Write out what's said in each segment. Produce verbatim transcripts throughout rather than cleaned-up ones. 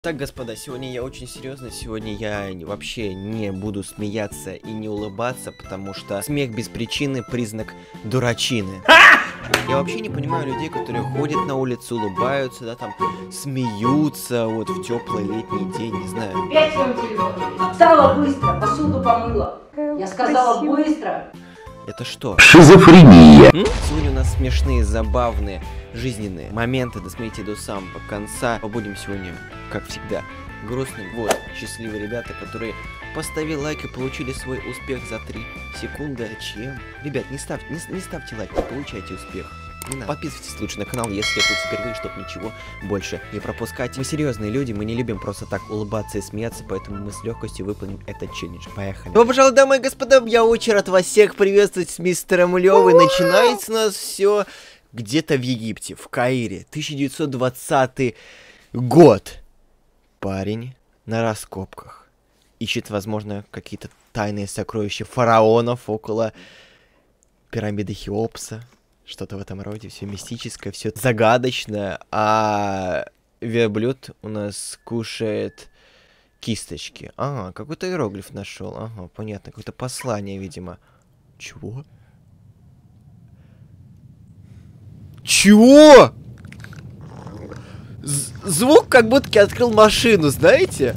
Так, господа, сегодня я очень серьезно, сегодня я вообще не буду смеяться и не улыбаться, потому что смех без причины признак дурачины. Я вообще не понимаю людей, которые ходят на улицу, улыбаются, да, там, смеются, вот, в теплый летний день, не знаю. Опять свой телефон. Встала быстро, посуду помыла. Я сказала Спасибо. быстро. Это что? Шизофрения. М? Сегодня у нас смешные, забавные, жизненные моменты. Досмотрите до самого конца. Побудем сегодня, как всегда, грустным. Вот, счастливые ребята, которые поставили лайк и получили свой успех за три секунды. Чем? Ребят, не ставьте, не, не ставьте лайк, не получайте успех. Не надо. Подписывайтесь лучше на канал, если тут впервые, чтобы ничего больше не пропускать. Мы серьезные люди, мы не любим просто так улыбаться и смеяться, поэтому мы с легкостью выполним этот челлендж. Поехали. Добро пожаловать, дамы и господа, я очень рад вас всех приветствовать с мистером Левой. Начинается у нас все где-то в Египте, в Каире, тысяча девятьсот двадцатый год. Парень на раскопках ищет, возможно, какие-то тайные сокровища фараонов около пирамиды Хеопса. Что-то в этом роде, все мистическое, все загадочное, а верблюд у нас кушает кисточки. Ага, какой-то иероглиф нашел. Ага, понятно, какое-то послание, видимо. Чего? Чего? З- звук, как будто я открыл машину, знаете?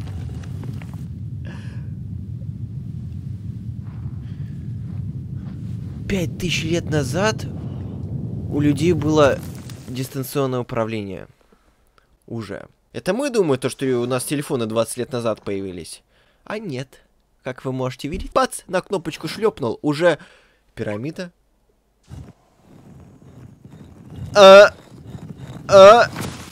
Пять тысяч лет назад у людей было дистанционное управление. Уже. Это мы думаем, то, что у нас телефоны двадцать лет назад появились. А нет. Как вы можете видеть, бац, на кнопочку шлепнул. Уже пирамида. А, а.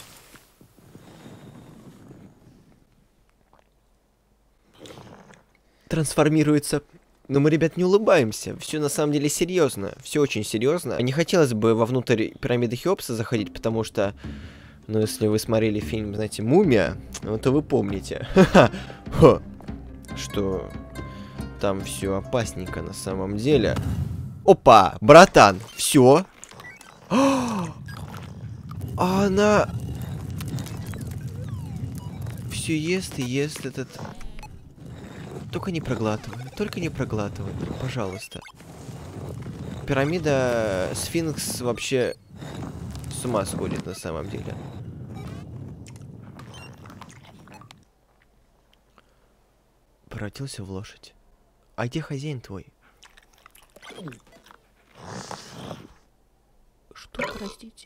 Трансформируется. Но мы, ребят, не улыбаемся. Все на самом деле серьезно. Все очень серьезно. Не хотелось бы вовнутрь пирамиды Хеопса заходить, потому что, ну, если вы смотрели фильм, знаете, «Мумия», ну, то вы помните, что там все опасненько на самом деле. Опа, братан, все. А она все ест и ест этот. Только не проглатывай, только не проглатывай, пожалуйста. Пирамида Сфинкс вообще с ума сходит на самом деле. Превратился в лошадь. А где хозяин твой? Что, простите?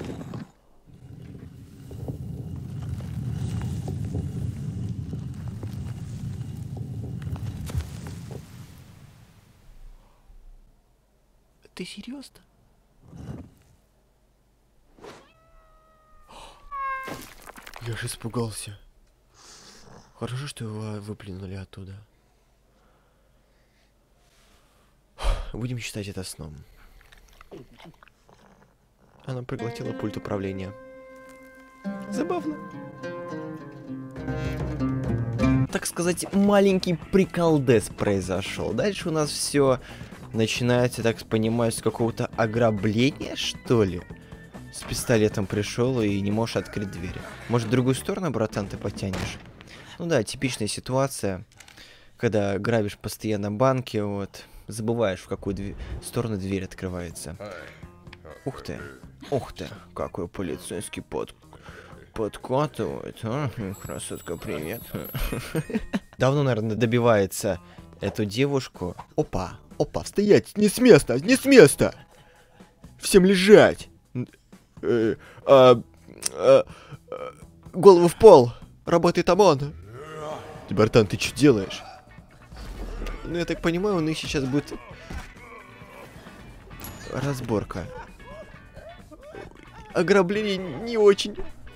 Ты серьезно? Я же испугался. Хорошо, что его выплюнули оттуда. Будем считать это сном. Она проглотила пульт управления. Забавно. Так сказать, маленький приколдес произошел. Дальше у нас все начинается, так понимаю, с какого-то ограбления, что ли? С пистолетом пришел и не можешь открыть дверь. Может, в другую сторону, братан, ты потянешь? Ну да, типичная ситуация, когда грабишь постоянно банки, вот, забываешь, в какую дверь, сторону дверь открывается. Ух ты, ух ты, какой полицейский под... подкатывает, а? Красотка, привет. Давно, наверное, добивается эту девушку. Опа, опа, стоять, не с места, не с места! Всем лежать! Э, а, а, а, голову в пол! Работает ОМОН! Братан, ты что делаешь? Ну, я так понимаю, у них сейчас будет разборка. Ограбление не очень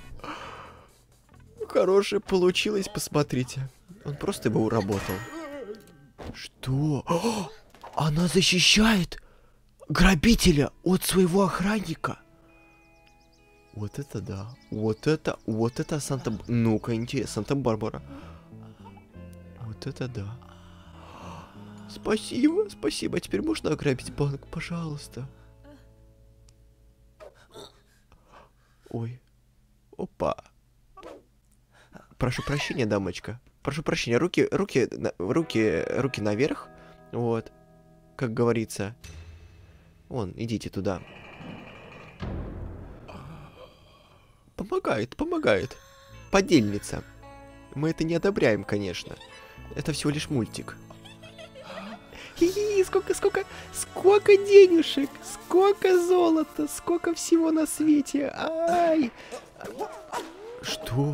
хорошее получилось, посмотрите. Он просто его уработал. Что? О, она защищает грабителя от своего охранника. Вот это да. Вот это, вот это Санта... Ну-ка, интересно, Санта-Барбара. Вот это да. Спасибо, спасибо. А теперь можно ограбить банк, пожалуйста? Ой. Опа. Прошу прощения, дамочка. Прошу прощения, руки, руки, руки, руки наверх. Вот, как говорится. Вон, идите туда. Помогает, помогает. Подельница. Мы это не одобряем, конечно. Это всего лишь мультик. Хи-хи, сколько, сколько, сколько денежек, сколько золота, сколько всего на свете. Ай! Что?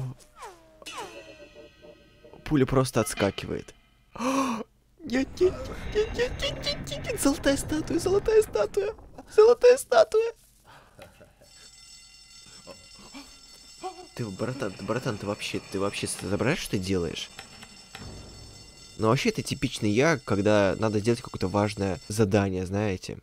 Пуля просто отскакивает. Нет, нет, нет, нет, нет, нет, нет, нет, золотая статуя, золотая статуя, золотая статуя. Ты, братан, братан, ты вообще, ты вообще соображаешь, что ты делаешь? Ну, вообще, это типичный я, когда надо сделать какое-то важное задание, знаете.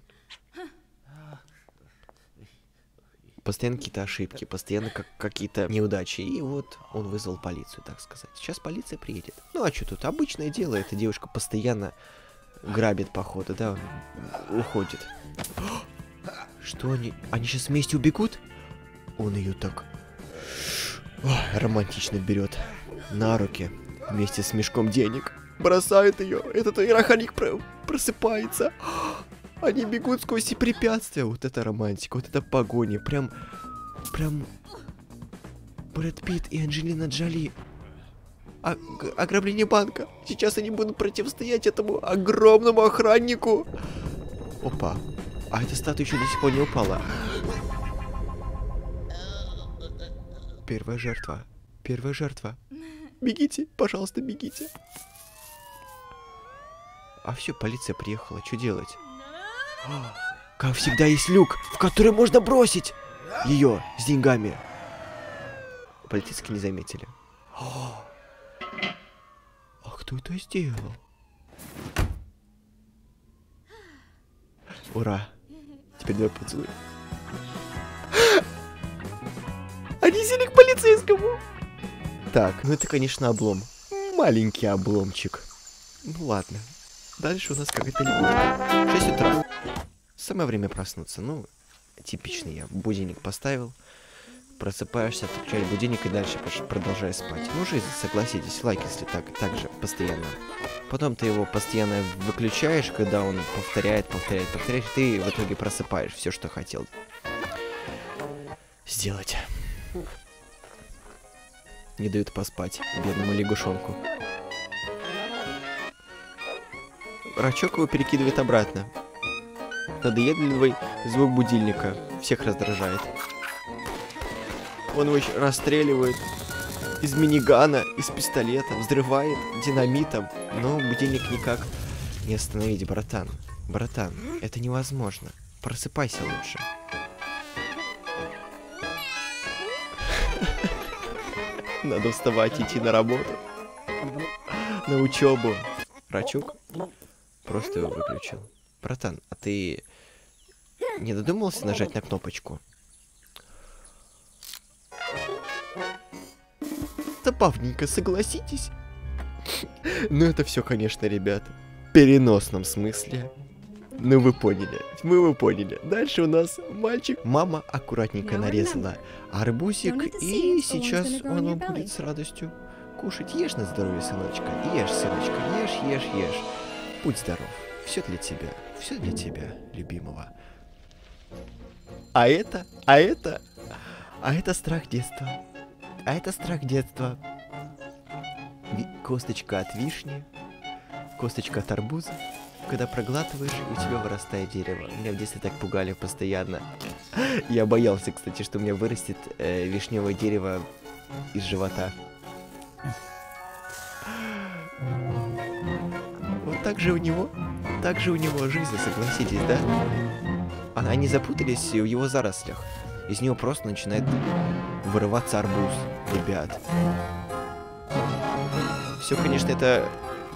Постоянно какие-то ошибки, постоянно как какие-то неудачи. И вот он вызвал полицию, так сказать. Сейчас полиция приедет. Ну, а что тут? Обычное дело. Эта девушка постоянно грабит, походу, да? Уходит. Что они? Они сейчас вместе убегут? Он ее так... Ох, романтично берет на руки вместе с мешком денег. Бросает ее. Этот ироханик про просыпается. Они бегут сквозь все препятствия. Вот это романтика, вот это погоня. Прям, прям Брэд Питт и Анджелина Джоли. А, ограбление банка. Сейчас они будут противостоять этому огромному охраннику. Опа. А эта статуя еще до сих пор не упала. Первая жертва. Первая жертва. Бегите, пожалуйста, бегите. А все, полиция приехала. Что делать? О, как всегда, есть люк, в который можно бросить ее с деньгами. Полицейские не заметили. О, а кто это сделал? Ура. Теперь давай поцелуй. Они сели к полицейскому. Так, ну это, конечно, облом. Маленький обломчик. Ну ладно. Дальше у нас как-то не будет. шесть утра. Самое время проснуться. Ну, типичный я. Будильник поставил. Просыпаешься, отключаешь будильник и дальше продолжаешь спать. Ну, жизнь, согласитесь, лайк, если так, так же, постоянно. Потом ты его постоянно выключаешь, когда он повторяет, повторяет, повторяет. Ты в итоге просыпаешь все, что хотел сделать. Не дают поспать бедному лягушонку. Рачок его перекидывает обратно. Надоедливый звук будильника всех раздражает. Он его еще расстреливает из минигана, из пистолета, взрывает динамитом. Но будильник никак не остановить, братан. Братан, это невозможно. Просыпайся лучше. Надо вставать, идти на работу. На учебу. Рачок просто его выключил. Братан, а ты не додумался нажать на кнопочку? Забавненько, согласитесь? Ну это все, конечно, ребята, в переносном смысле. Ну вы поняли, мы вы поняли. Дальше у нас мальчик. Мама аккуратненько нарезала арбузик, и сейчас он вам будет с радостью кушать. Ешь на здоровье, сыночка. Ешь, сыночка, ешь, ешь, ешь. Будь здоров. Все для тебя. Все для тебя, любимого. А это, а это, а это страх детства. А это страх детства. Ви- косточка от вишни, косточка от арбуза. Когда проглатываешь, у тебя вырастает дерево. Меня в детстве так пугали постоянно. Я боялся, кстати, что у меня вырастет э, вишневое дерево из живота. Вот так же у него, так же у него жизнь, согласитесь, да? А они запутались в его зарослях. Из него просто начинает вырываться арбуз, ребят. Все, конечно, это...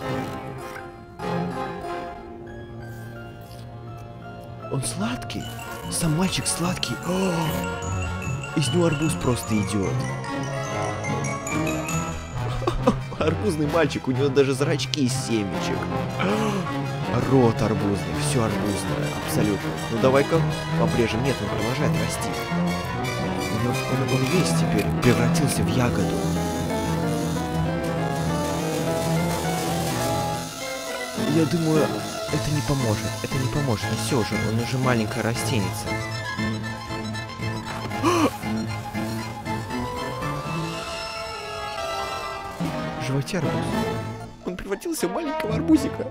Он сладкий. Сам мальчик сладкий. О! Из него арбуз просто идет. Арбузный мальчик, у него даже зрачки из семечек. Рот арбузный, все арбузное, абсолютно. Ну давай-ка обрежем. Нет, он продолжает расти. Он, он, он весь теперь превратился в ягоду. я думаю, это не поможет. Это не поможет. Ну все же, он уже маленькая растеница. В животе арбуз. Он превратился в маленького арбузика.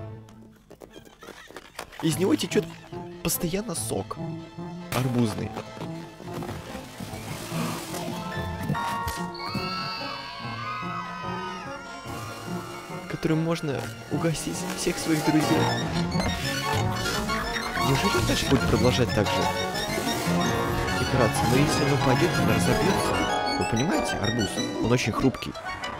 Из него течет постоянно сок. Арбузный. Которым можно угостить всех своих друзей. Неужели он дальше будет продолжать так же играться? Но если он упадет, он разобьется. Вы понимаете, арбуз, он очень хрупкий.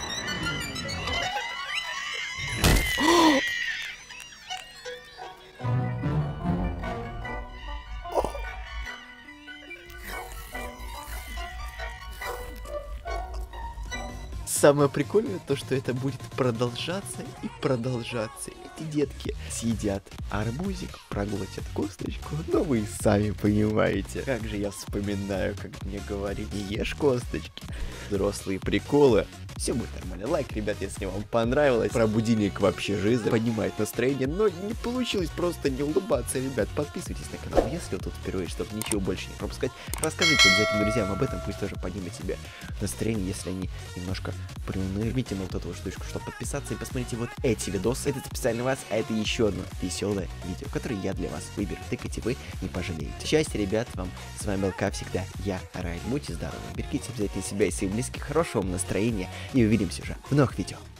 Самое прикольное то, что это будет продолжаться и продолжаться. Эти детки съедят арбузик, проглотят косточку, но вы сами понимаете. Как же я вспоминаю, как мне говорили, не ешь косточки. Взрослые приколы. Все будет нормально. Лайк, ребят, если вам понравилось. Про будильник вообще жизнь поднимает настроение, но не получилось просто не улыбаться, ребят. Подписывайтесь на канал, если вы тут впервые, чтобы ничего больше не пропускать. Рассказывайте обязательно друзьям об этом, пусть тоже поднимет себе настроение, если они немножко приуныли. Жмите на вот эту штучку, чтобы подписаться, и посмотрите вот эти видосы. Это специально вас, а это еще одно веселое видео, которое я для вас выберу. Тыкайте, вы не пожалеете. Счастья, ребят, вам. С вами был, как всегда, я, Райан. Будьте здоровы, берегите обязательно себя и своих близких, хорошего вам настроения. И увидимся уже в новых видео.